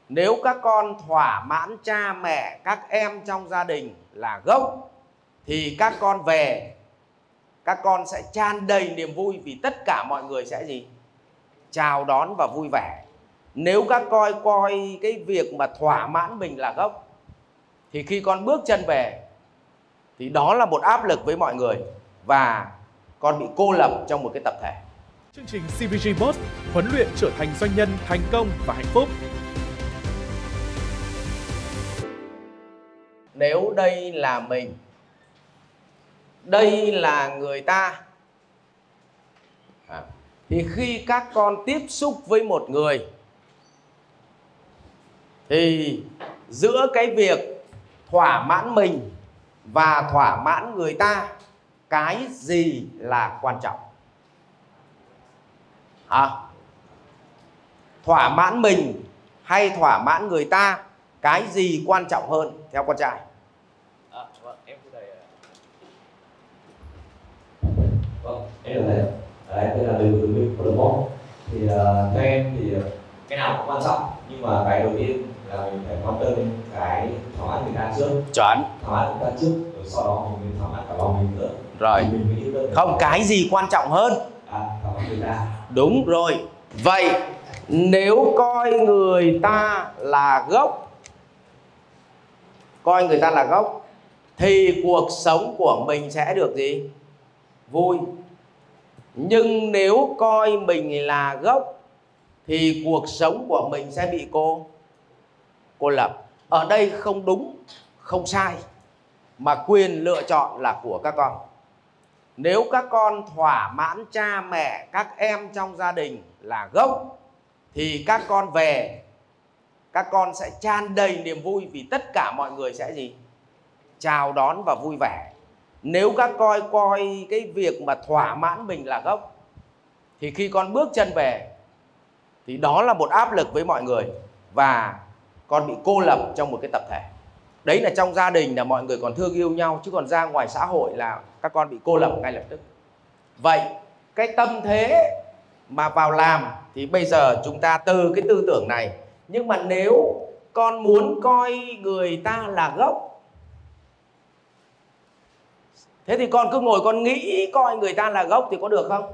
Nếu các con thỏa mãn cha mẹ, các em trong gia đình là gốc, thì các con về, các con sẽ tràn đầy niềm vui, vì tất cả mọi người sẽ gì? Chào đón và vui vẻ. Nếu các con coi cái việc mà thỏa mãn mình là gốc, thì khi con bước chân về thì đó là một áp lực với mọi người, và con bị cô lập trong một cái tập thể. Chương trình CVG Boss huấn luyện trở thành doanh nhân thành công và hạnh phúc. Nếu đây là mình, đây là người ta, thì khi các con tiếp xúc với một người, thì giữa cái việc thỏa mãn mình và thỏa mãn người ta, cái gì là quan trọng? Thỏa mãn mình hay thỏa mãn người ta, cái gì quan trọng hơn theo con trai? Vâng, em thưa thầy. Vâng, em là thầy. Đây là Lưu Cường Minh của lớp 1. Thì theo em thì cái nào cũng quan trọng, nhưng mà cái đầu tiên là mình phải quan tâm đến cái thỏa mãn người ta trước. Chuẩn. Thỏa mãn người ta trước, rồi sau đó mình thỏa mãn cả lòng mình nữa. Rồi. Không, cái gì quan trọng hơn? Thỏa mãn người ta. Đúng rồi. Vậy nếu coi người ta là gốc, coi người ta là gốc, thì cuộc sống của mình sẽ được gì? Vui. Nhưng nếu coi mình là gốc, thì cuộc sống của mình sẽ bị cô lập. Ở đây không đúng, không sai, mà quyền lựa chọn là của các con. Nếu các con thỏa mãn cha mẹ, các em trong gia đình là gốc, thì các con về, các con sẽ tràn đầy niềm vui, vì tất cả mọi người sẽ gì? Chào đón và vui vẻ. Nếu các con coi cái việc mà thỏa mãn mình là gốc, thì khi con bước chân về thì đó là một áp lực với mọi người, và con bị cô lập trong một cái tập thể. Đấy là trong gia đình là mọi người còn thương yêu nhau, chứ còn ra ngoài xã hội là các con bị cô lập ngay lập tức. Vậy cái tâm thế mà vào làm thì bây giờ chúng ta từ cái tư tưởng này. Nhưng mà nếu con muốn coi người ta là gốc, thế thì con cứ ngồi con nghĩ coi người ta là gốc thì có được không?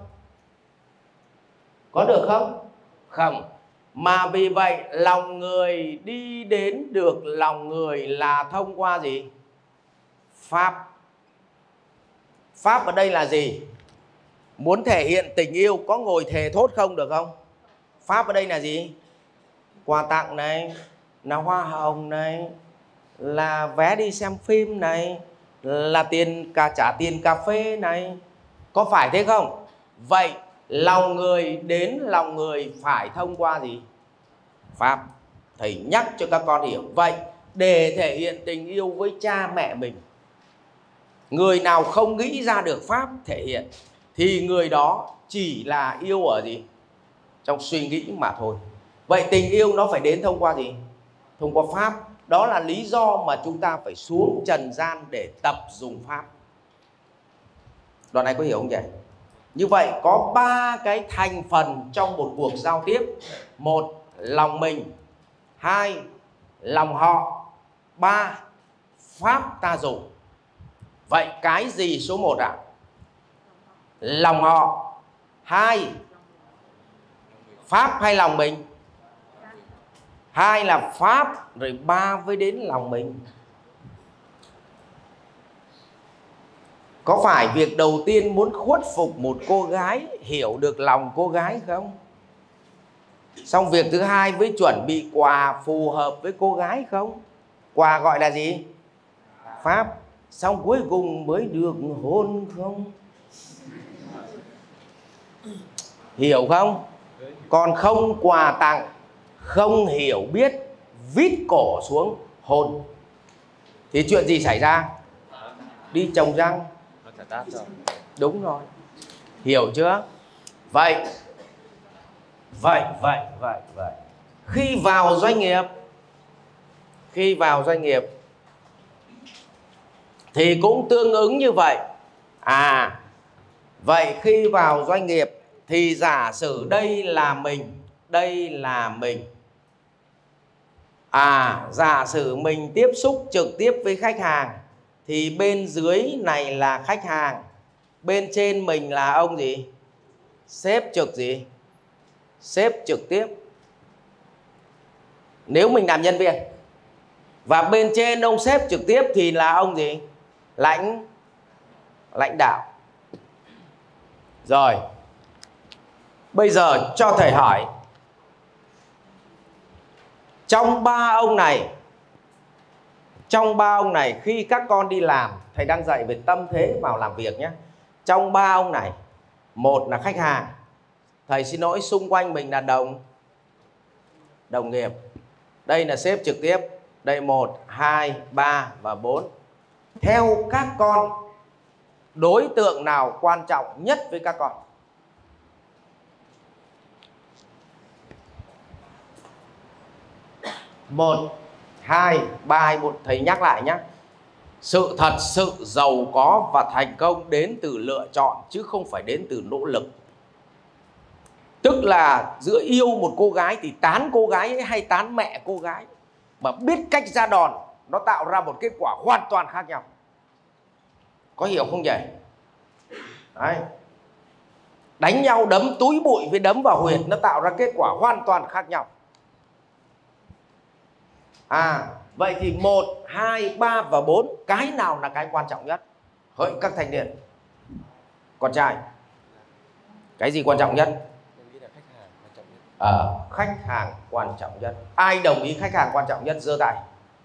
Có được không? Không. Mà vì vậy lòng người đi đến được lòng người là thông qua gì? Pháp. Pháp ở đây là gì? Muốn thể hiện tình yêu có ngồi thề thốt không được không? Pháp ở đây là gì? Quà tặng này, là hoa hồng này, là vé đi xem phim này, là trả tiền cà phê này. Có phải thế không? Vậy lòng người đến lòng người phải thông qua gì? Pháp. Thầy nhắc cho các con hiểu. Vậy để thể hiện tình yêu với cha mẹ mình, người nào không nghĩ ra được pháp thể hiện thì người đó chỉ là yêu ở gì? Trong suy nghĩ mà thôi. Vậy tình yêu nó phải đến thông qua gì? Thông qua pháp. Đó là lý do mà chúng ta phải xuống trần gian để tập dùng pháp. Đoạn này có hiểu không vậy? Như vậy có 3 cái thành phần trong một cuộc giao tiếp. 1. Lòng mình. 2. Lòng họ. 3. Pháp ta dùng. Vậy cái gì số 1 ạ? Lòng họ. 2. Pháp hay lòng mình? 2 là pháp, rồi 3 mới đến lòng mình. Có phải việc đầu tiên muốn khuất phục một cô gái, hiểu được lòng cô gái không? Xong việc thứ hai với chuẩn bị quà phù hợp với cô gái không? Quà gọi là gì? Pháp. Xong cuối cùng mới được hôn không? Hiểu không? Còn không quà tặng, không hiểu biết, vít cổ xuống hôn, thì chuyện gì xảy ra? Đi trồng răng. Đúng rồi. Hiểu chưa? Vậy khi vào doanh nghiệp thì cũng tương ứng như vậy. Vậy khi vào doanh nghiệp thì giả sử đây là mình, Giả sử mình tiếp xúc trực tiếp với khách hàng thì bên dưới này là khách hàng, bên trên mình là ông gì? Sếp trực gì? Sếp trực tiếp. Nếu mình làm nhân viên. Và bên trên ông sếp trực tiếp thì là ông gì? Lãnh đạo. Rồi. Bây giờ cho thầy hỏi, trong ba ông này khi các con đi làm, thầy đang dạy về tâm thế vào làm việc nhé. Trong ba ông này, một là khách hàng, thầy xin lỗi, xung quanh mình là đồng nghiệp. Đây là sếp trực tiếp. Đây 1, 2, 3 và 4. Theo các con, đối tượng nào quan trọng nhất với các con? Một, 2, 3, 4. Thầy nhắc lại nhé. Sự thật sự giàu có và thành công đến từ lựa chọn chứ không phải đến từ nỗ lực. Tức là giữa yêu một cô gái thì tán cô gái ấy hay tán mẹ cô gái, mà biết cách ra đòn nó tạo ra một kết quả hoàn toàn khác nhau. Có hiểu không nhỉ? Đấy. Đánh nhau đấm túi bụi với đấm vào huyệt nó tạo ra kết quả hoàn toàn khác nhau. Vậy thì 1, 2, 3 và 4, cái nào là cái quan trọng nhất? Hỡi các thanh niên, con trai, cái gì quan trọng nhất? Khách hàng quan trọng nhất. Ai đồng ý khách hàng quan trọng nhất giơ tay.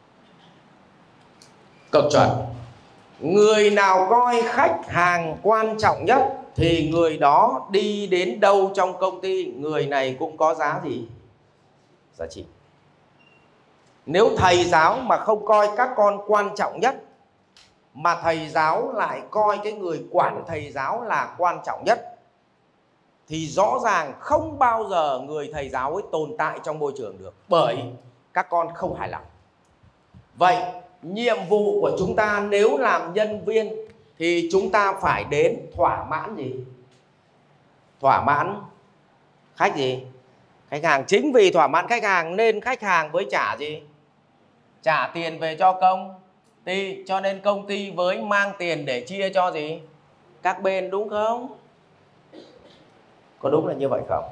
Cực chuẩn. Người nào coi khách hàng quan trọng nhất thì người đó đi đến đâu trong công ty, người này cũng có giá gì? Giá trị. Nếu thầy giáo mà không coi các con quan trọng nhất, mà thầy giáo lại coi cái người quản thầy giáo là quan trọng nhất, thì rõ ràng không bao giờ người thầy giáo ấy tồn tại trong môi trường được, bởi các con không hài lòng. Vậy nhiệm vụ của chúng ta nếu làm nhân viên thì chúng ta phải đến thỏa mãn gì? Thỏa mãn khách gì? Khách hàng. Chính vì thỏa mãn khách hàng nên khách hàng với trả gì? Trả tiền về cho công ty. Cho nên công ty với mang tiền để chia cho gì? Các bên, đúng không? Có đúng là như vậy không?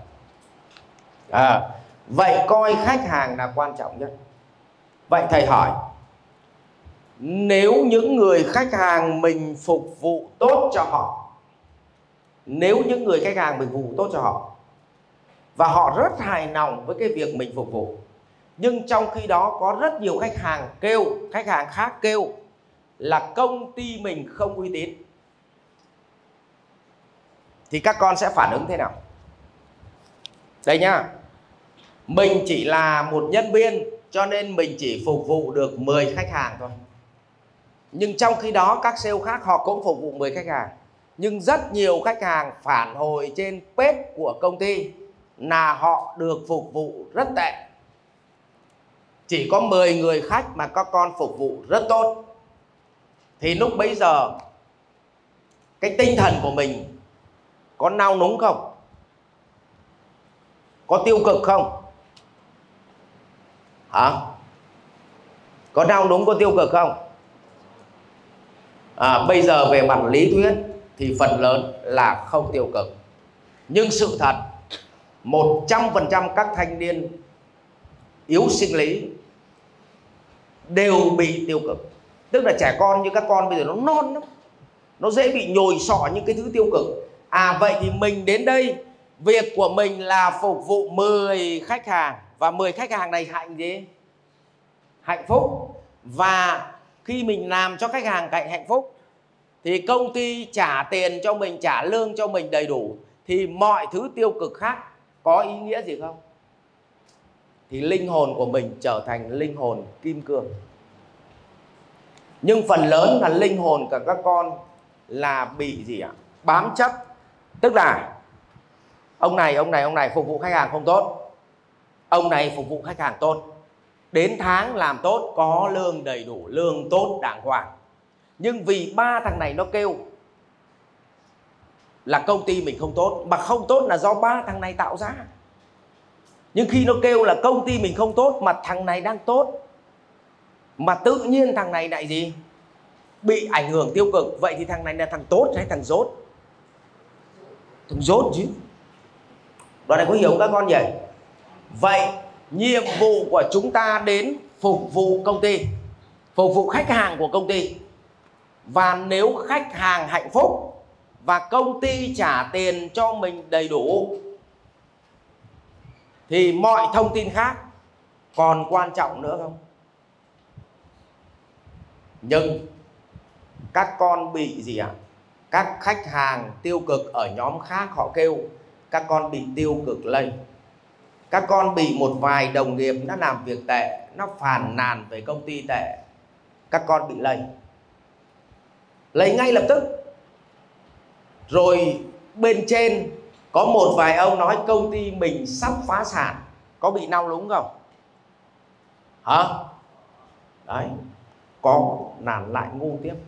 Vậy coi khách hàng là quan trọng nhất. Vậy thầy hỏi, nếu những người khách hàng mình phục vụ tốt cho họ, nếu những người khách hàng mình phục vụ tốt cho họ và họ rất hài lòng với cái việc mình phục vụ, nhưng trong khi đó có rất nhiều khách hàng khác kêu là công ty mình không uy tín, thì các con sẽ phản ứng thế nào? Đây nhá, mình chỉ là một nhân viên cho nên mình chỉ phục vụ được 10 khách hàng thôi. Nhưng trong khi đó các sale khác họ cũng phục vụ 10 khách hàng. Nhưng rất nhiều khách hàng phản hồi trên page của công ty là họ được phục vụ rất tệ. Chỉ có 10 người khách mà các con phục vụ rất tốt. Thì lúc bấy giờ cái tinh thần của mình có nao núng không? Có tiêu cực không? Hả? Có nao núng, có tiêu cực không? Bây giờ về mặt lý thuyết thì phần lớn là không tiêu cực. Nhưng sự thật 100% các thanh niên yếu sinh lý đều bị tiêu cực. Tức là trẻ con như các con bây giờ nó non lắm, nó dễ bị nhồi sọ những cái thứ tiêu cực. Vậy thì mình đến đây, việc của mình là phục vụ 10 khách hàng. Và 10 khách hàng này hạnh phúc. Và khi mình làm cho khách hàng hạnh phúc thì công ty trả tiền cho mình, trả lương cho mình đầy đủ, thì mọi thứ tiêu cực khác có ý nghĩa gì không? Thì linh hồn của mình trở thành linh hồn kim cương. Nhưng phần lớn là linh hồn của các con là bị gì ạ? Bám chấp. Tức là ông này phục vụ khách hàng không tốt, ông này phục vụ khách hàng tốt, đến tháng làm tốt, có lương đầy đủ, lương tốt đàng hoàng. Nhưng vì 3 thằng này nó kêu là công ty mình không tốt, mà không tốt là do 3 thằng này tạo ra. Nhưng khi nó kêu là công ty mình không tốt mà thằng này đang tốt, mà tự nhiên thằng này lại gì? Bị ảnh hưởng tiêu cực. Vậy thì thằng này là thằng tốt hay thằng dốt? Thằng dốt chứ. Đoạn này có hiểu không các con nhỉ? Vậy nhiệm vụ của chúng ta đến phục vụ công ty, phục vụ khách hàng của công ty. Và nếu khách hàng hạnh phúc và công ty trả tiền cho mình đầy đủ thì mọi thông tin khác còn quan trọng nữa không? Nhưng các con bị gì ạ? Các khách hàng tiêu cực ở nhóm khác họ kêu, các con bị tiêu cực lây. Các con bị một vài đồng nghiệp nó làm việc tệ, nó phàn nàn về công ty tệ, các con bị lây. Lây ngay lập tức. Rồi bên trên có một vài ông nói công ty mình sắp phá sản, có bị nao núng không? Hả? Đấy, có nản lại ngu tiếp.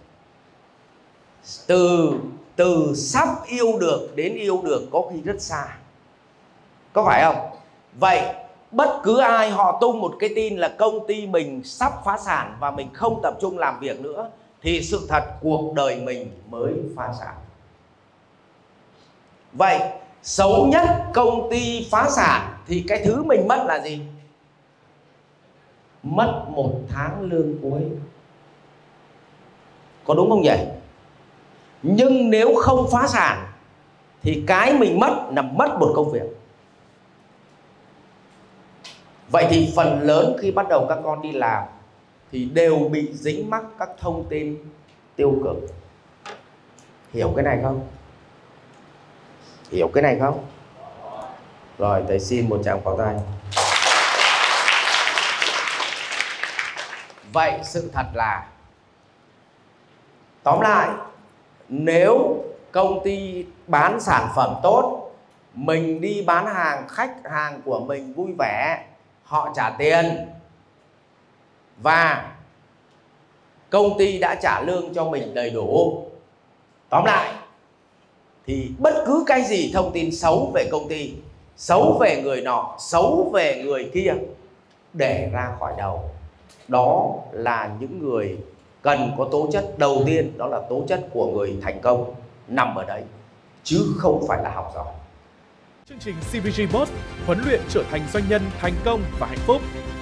Từ sắp yêu được đến yêu được có khi rất xa, có phải không? Vậy bất cứ ai họ tung một cái tin là công ty mình sắp phá sản và mình không tập trung làm việc nữa, thì sự thật cuộc đời mình mới phá sản. Vậy xấu nhất công ty phá sản thì cái thứ mình mất là gì? Mất 1 tháng lương cuối. Có đúng không nhỉ? Nhưng nếu không phá sản thì cái mình mất là mất một công việc. Vậy thì phần lớn khi bắt đầu các con đi làm thì đều bị dính mắc các thông tin tiêu cực. Hiểu cái này không? Hiểu cái này không? Rồi, thầy xin một tràng pháo tay. Vậy sự thật là, tóm lại, nếu công ty bán sản phẩm tốt, mình đi bán hàng, khách hàng của mình vui vẻ, họ trả tiền và công ty đã trả lương cho mình đầy đủ. Tóm lại thì bất cứ cái gì thông tin xấu về công ty, xấu về người nọ, xấu về người kia để ra khỏi đầu. Đó là những người cần có tố chất. Đầu tiên đó là tố chất của người thành công nằm ở đấy, chứ không phải là học giỏi. Chương trình CVG Boss huấn luyện trở thành doanh nhân thành công và hạnh phúc